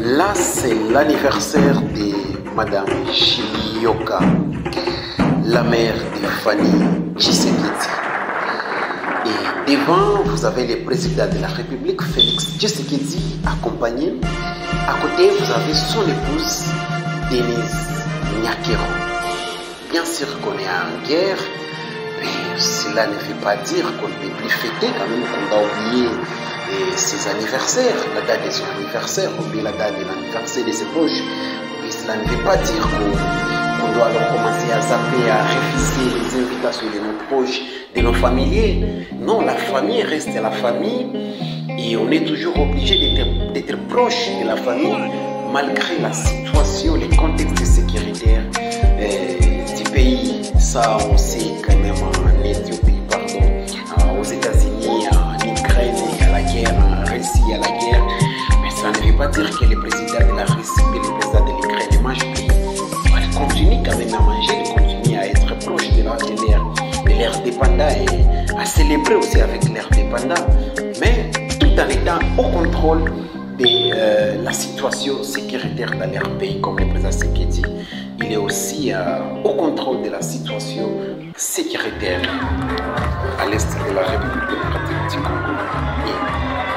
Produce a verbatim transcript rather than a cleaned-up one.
Là, c'est l'anniversaire de Madame Chilioka, la mère de Fanny Tshisekedi. Et devant, vous avez le président de la République, Félix Tshisekedi, accompagné. À côté, vous avez son épouse, Denise Nyakero. Bien sûr qu'on est en guerre, mais cela ne veut pas dire qu'on ne peut plus fêter, quand même qu'on doit oublier ses anniversaires, la date de son anniversaire, ou bien la date de l'anniversaire de ses proches. Mais cela ne veut pas dire qu'on qu doit alors commencer à zapper, à refuser les invitations de nos proches, de nos familiers. Non, la famille reste la famille et on est toujours obligé d'être proche de la famille malgré la situation, les contextes sécuritaires euh, du pays. Ça, on sait quand même en Éthiopie, pardon, euh, aux États-Unis, en Ukraine, à la guerre, en Russie, à la guerre. Mais ça ne veut pas dire que le président de la Russie et le président de l'Ukraine ne mangent plus. Ils continuent quand même à manger, ils continuent à être proches de leur, de leur, de leur dépendant et à célébrer aussi avec leurs dépendants. Mais tout en étant au contrôle de euh, la situation sécuritaire dans leur pays, comme le président Tshisekedi, il est aussi euh, au contrôle de la situation sécuritaire à l'est de la République démocratique du Congo. Et